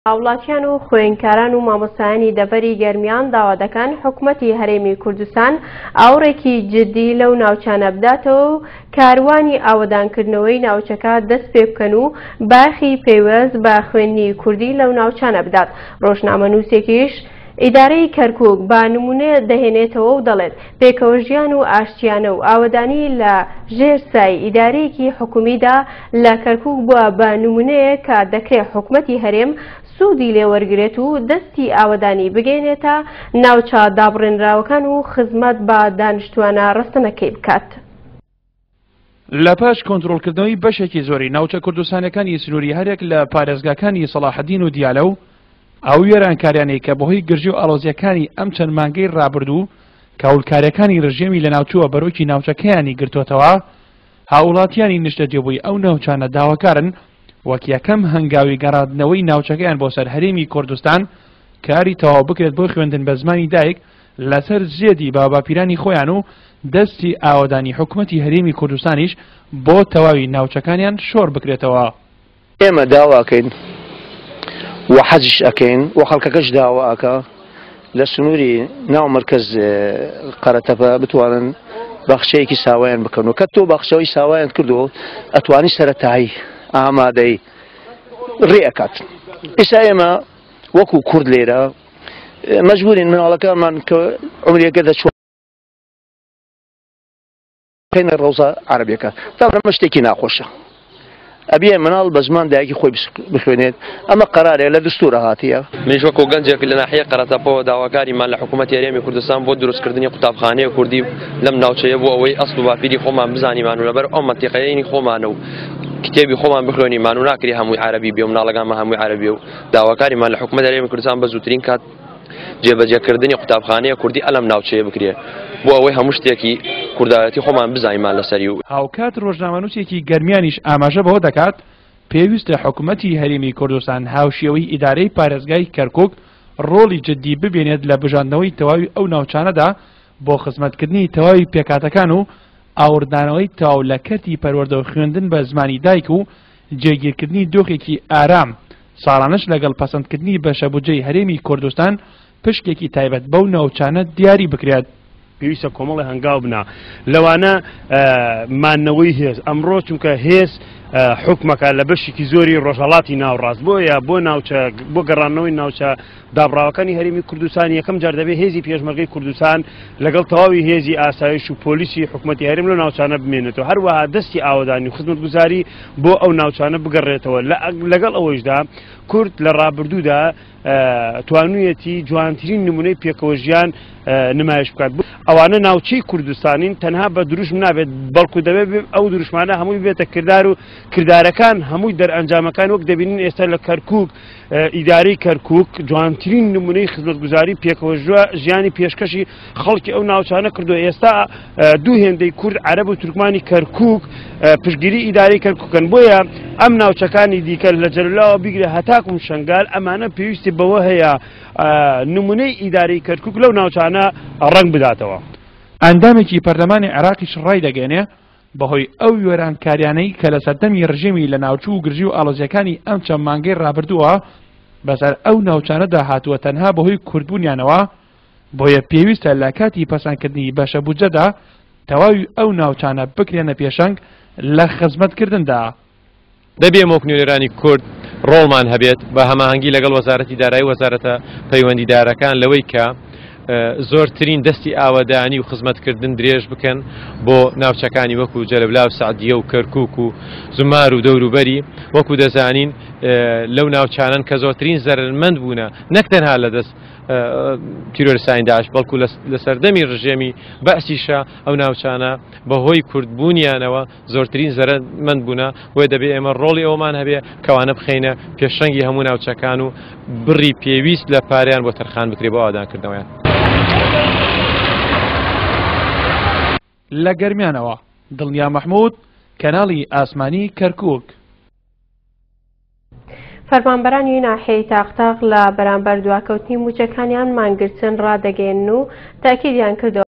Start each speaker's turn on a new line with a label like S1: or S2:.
S1: هاوڵاتیان و خوێندکاران و مامۆستایانی دەبەری گەرمیان داوا دەکەن حکوومەتی هەرێمی کوردستان ئاوڕێکی جددی لەو ناوچانە بداتەوە و کاروانی ئاوەدانکردنەوەی ناوچەکە دەست پێ بکەن و باخی پەیوەست بە خوێندنی کوردی لەو ناوچانە بدات. ڕۆژنامەنووسێکیش ئیدارەی کەرکووک بە نمونە دەهێنێتەوە و دەڵێت پێکەوەژیان و ئاشتیانە و ئاوەدانی لە ژێر سای ئیدارەیەکی حکومیدا لە کەرکووک بووە بە نمونەیە کە دەکرێت حکوومەتی هەرێم سوودی لێوەرگرێت و دەستی ئاوەدانی بگەێنێتە ناوچە دابڕێنراوەکان و خزمەت بە دانیشتوانە ڕستنەکەی بکات.
S2: لە پاش کۆنتڕۆڵکردنەوەی بەشێکی زۆری ناوچە کوردستانەکانی سنووری هەرێک لە پارێزگاکانی سەلاحەدین و دیالە و ئەو وێرانکاریانەی کە بەهۆی گرژی و ئاڵۆزیەکانی ئەم چەند مانگەی ڕابردوو کاولکاریەکانی ڕژێمی لە ناوچووە بەرۆکی ناوچەکەیانی گرتوتەوە، هاوڵاتیانی نیشتەجێبووی ئەو ناوچانە داواکارن وەک یەکەم هەنگاوی گەڕاندنەوەی ناوچەکەیان بۆ سەر هەرێمی کوردستان کاری تەواو بکرێت بۆ خوێندن بە زمانی دایک لەسەر زێدی باوەپیرانی خۆیان و دەستی ئاوەدانی حکوومەتی هەرێمی کوردستانیش بۆ تەواوی ناوچەکانیان شۆڕ بکرێتەوە.
S3: ئێمە داواکەین و حەزش ئەکەین و خەڵکەکەش داواکە لە سنووری ناو مرکز قەرەتەپە بتوانن بەخشەیەکی ساوایان بکەن و کە تۆ بەخشەوەی ساوایان کردو ئەتوانی سەرەتایی ئامادەی ڕێەکات. ئێستا ئێمە وەکو کورد لێرە مەجبورین مناڵەکانمان کە عمرێکە دەچووەکەینە ڕەوزە عەرەبیەکە تا ئەمە شتێکی ناخۆشە. ئەبێ مناڵ بە زمان دایکی خۆی بخوێنێت، ئەمە قەرارێ لە دستورە هاتیە.
S4: منیش وەکو گەنجێک لە ناحیە قەرەتەپەوە داواکاریمان لە حکوومەتی هەرێمی کوردستان بۆ دروستکردنی قوتابخانەیە کوردی لەم ناوچەیە بۆ ئەوەی ئەسڵ و باپیری خۆمان بزانیمان و لەبەر ئەو مەنتیقەیەی خۆمانە و کتێبی خۆمان بخوێنیمان و ناکری هەمووی عەرەبی بێ و مناڵەکانمان هەمووی عەرەبی و داواکاریمان لە حکوومەتی هەرێمی کوردستان بە زووترین کات جێبەجێکردنی قوتابخانەیە کوردی ئەلەم ناوچەیە بکرێ بۆ ئەوەی هەموو شتێکی کوردایەتی خۆمان بزانیمان لەسەری و
S2: هاوکات ڕۆژنامەنووسێکی گەرمیانیش ئاماژە بەوە دەکات پێویستە حکوومەتی هەرێمی کوردستان هاوشێوەی ئیدارەی پارێزگای کەرکووک ڕۆڵی جددی ببێنێت لە بژاندنەوەی تەواوی ئەو ناوچانەدا بۆ خزمەتکردنی تەواوی پێکاتەکان و ئاوردانەوەی تاو لە کەرتی پەروەردە و خوێندن بە زمانی دایک و جێگیرکردنی دۆخێکی ئارام ساڵانش لەگەڵ پەسەندکردنی بەشەبوجەی هەرێمی کوردستان پشکێکی تایبەت بەو ناوچانە دیاری بکرێت.
S5: پێویستە کۆمەڵی هەنگاو بنا لەوانە مانەوەی هێز ئەمڕۆ چونکە هێز حکومەکە لە بەشێکی زۆری ڕۆژهەڵاتی ناوڕاست بۆیە بۆ ناوچە بۆ گەڕانەوەی ناوچە دابڕاوەکانی هەرێمی کوردستان یەکەم جار دەبێت هێزی پێشمەرگەی کوردستان لەگەڵ تەواوی هێزی ئاسایش و پۆلیسی حکوومەتی هەرێم لە ناوچانە بمێنێتەوە، هەروەها دەستی ئاوەدانی و خزمەتگوزاری بۆ ئەو ناوچانە بگەڕێتەوە. لەگەڵ ئەوەشدا کورد لە ڕابردوودا توانوویەتی جوانترین نمونەی پێکەوەژیان نمایش بکات. ئەوانە ناوچەی کوردستانین تەنها بە دروشم نابێت بەڵکو دەبێت ئەو دروشمانە هەمووی بێتە کردار و کردارەکان هەمووی دەرئەنجامەکان وەک دەبینین ئێستا لە کەرکووک ئیدارەی کەرکووک جوانترین نمونەی خزمەتگوزاری پێکەوەژوە ژیانی پێشکەشی خەڵکی ئەو ناوچانە کردو. ئێستا دوو هێندەی کورد عەرەب و تورکمانی کەرکووک پشتگیری ئیدارەی کەرکووکن، بۆیە ئەم ناوچەکانی دیکە لە جەرلاوە بیگرێ هەتاکم شنگال ئەمانە پێویستی بەوە هەیە نمونەی ئیدارەی کەرکووک لەو ناوچانە ڕنگ بداتەوە.
S2: ئەندامێکی پەرلەمانی عێراقیش ڕای دەگەێنێ بەهۆی ئەو وێرانکاریانەی کە لە سەردەمی ڕژێمی لە ناوچوو و گرژی و ئاڵۆزیەکانی ئەم چەند مانگەی ڕابردووە بەسەر ئەو ناوچانەدا هاتووە تەنها بەهۆی کورتبوونیانەوە، بۆیە پێویستە لە کاتی پەسەندکردنی بەشەبوجەدا تەواوی ئەو ناوچانە بکرێنە پێشەنگ لە خزمەتکردندا.
S6: دەبێ مۆکنیێرانی کورد ڕۆڵمان هەبێت بە هەماهەنگی لەگەڵ وەزارەتی دارایی وەزارەتە پەیوەندیدارەکان لەوەی کە زۆرترین دەستی ئاوەدانی و خزمەتکردن درێژ بکەن بۆ ناوچەکانی وەکو جەلەبلا و سعدیە و کەرکووک و زومار و دەوروبەری. وەکو دەزانین لەو ناوچانن کە زۆرترین زەرمەند بوونە نەک تەنها لە دەست تیرۆریستانی داعش بەڵکو لە سەردەمی ڕژێمی بەعسیشە ئەو ناوچانە بەهۆی کوردبوونیانەوە زۆرترین زەرمەند بوونە، بۆیە دەبێت ئێمە ڕۆڵی ئەومان هەبێ کەوانە بخەینە پێشەنگی هەموو ناوچەکان و بڕی پێویست لە پاریان بۆ تەرخان بکرێ بۆ ئاوادانکردنەوەیان.
S2: لە گەرمیانەوە دڵنیا مەحموود، کەناڵی ئاسمانی کەرکووک.
S1: فەرمانبەرانی ناحیەی تاقتاق لە بەرامبەر دواکەوتنی موچەکانیان مانگرتن ڕادەگەێنن و تاکیدیان کردەوە